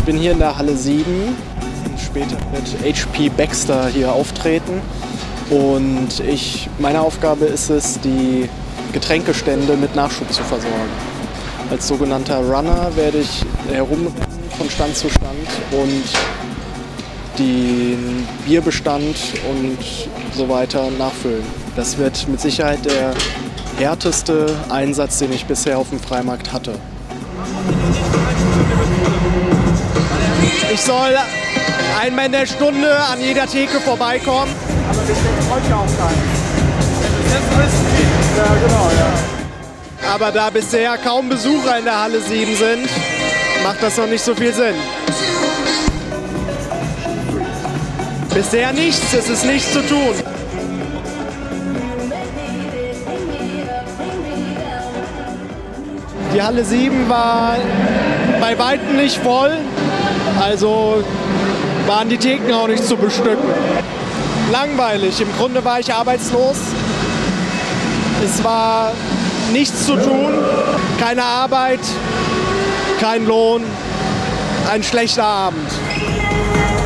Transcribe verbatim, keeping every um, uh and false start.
bin hier in der Halle sieben, später mit H P Baxter hier auftreten. Und ich, meine Aufgabe ist es, die Getränkestände mit Nachschub zu versorgen. Als sogenannter Runner werde ich herumrennen von Stand zu Stand und den Bierbestand und so weiter nachfüllen. Das wird mit Sicherheit der härteste Einsatz, den ich bisher auf dem Freimarkt hatte. Ich soll einmal in der Stunde an jeder Theke vorbeikommen. Aber das ist heute auch kein. Ja, genau, ja. Aber da bisher kaum Besucher in der Halle sieben sind, macht das noch nicht so viel Sinn. Bisher nichts, es ist nichts zu tun. Die Halle sieben war bei weitem nicht voll, also waren die Theken auch nicht zu bestücken. Langweilig, im Grunde war ich arbeitslos. Es war nichts zu tun, keine Arbeit, kein Lohn, ein schlechter Abend.